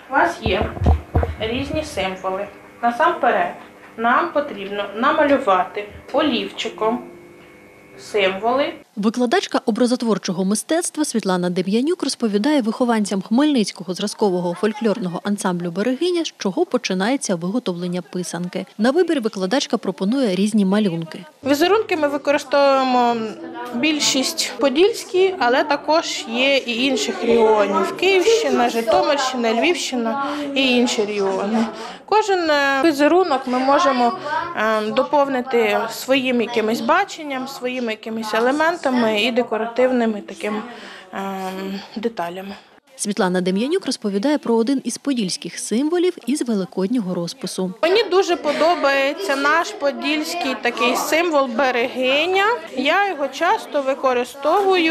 У вас є різні символи. Насамперед нам потрібно намалювати олівчиком символи. Викладачка образотворчого мистецтва Світлана Дем'янюк розповідає вихованцям Хмельницького зразкового фольклорного ансамблю «Берегиня», з чого починається виготовлення писанки. На вибір викладачка пропонує різні малюнки. Візерунки ми використовуємо більшість подільські, але також є і інших регіонів. Київщина, Житомирщина, Львівщина і інші регіони. Кожен візерунок ми можемо доповнити своїм якимось баченням, своїми якимись елементами і декоративними такими деталями. Світлана Дем'янюк розповідає про один із подільських символів із великоднього розпису. Мені дуже подобається наш подільський такий символ берегиня. Я його часто використовую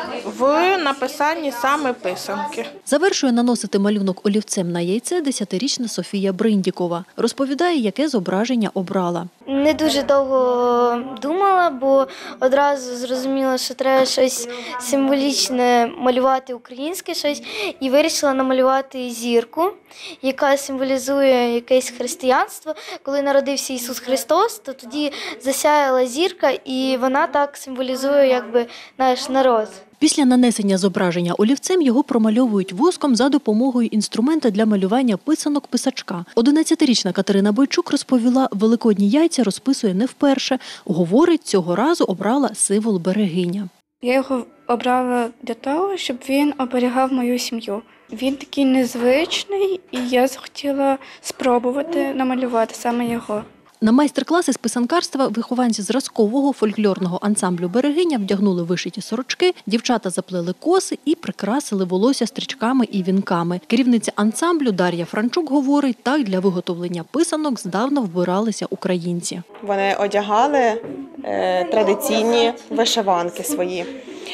в написанні саме писанки. Завершує наносити малюнок олівцем на яйце 10-річна Софія Бриндікова. Розповідає, яке зображення обрала. Не дуже довго думала, бо одразу зрозуміла, що треба щось символічне малювати, українське щось, і вирішила намалювати зірку, яка символізує якесь християнство. Коли народився Ісус Христос, то тоді засяяла зірка, і вона так символізує якби наш народ. Після нанесення зображення олівцем його промальовують воском за допомогою інструмента для малювання писанок писачка. 11-річна Катерина Бойчук розповіла, великодні яйця розписує не вперше. Говорить, цього разу обрала символ берегиня. Я його обрала для того, щоб він оберігав мою сім'ю. Він такий незвичний, і я захотіла спробувати намалювати саме його. На майстер-класи з писанкарства вихованці зразкового фольклорного ансамблю «Берегиня» вдягнули вишиті сорочки, дівчата заплели коси і прикрасили волосся стрічками і вінками. Керівниця ансамблю Дар'я Франчук говорить, так для виготовлення писанок здавна вбиралися українці. Вони одягали традиційні вишиванки свої.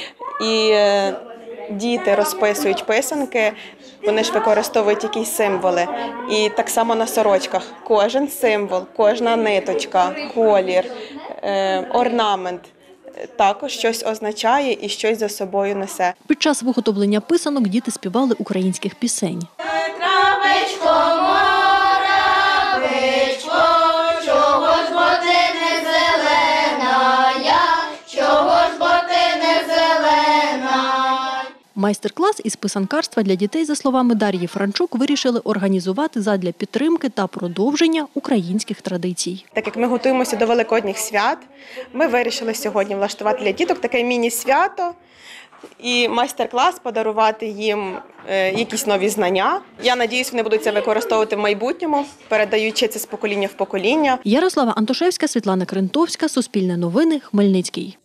І діти розписують писанки, вони ж використовують якісь символи. І так само на сорочках. Кожен символ, кожна ниточка, колір, орнамент також щось означає і щось за собою несе. Під час виготовлення писанок діти співали українських пісень. Майстер-клас із писанкарства для дітей, за словами Дар'ї Франчук, вирішили організувати задля підтримки та продовження українських традицій. Так як ми готуємося до Великодніх свят, ми вирішили сьогодні влаштувати для діток таке міні-свято і майстер-клас, подарувати їм якісь нові знання. Я сподіваюся, вони будуть це використовувати в майбутньому, передаючи це з покоління в покоління. Ярослава Антошевська, Світлана Крентовська, Суспільне новини, Хмельницький.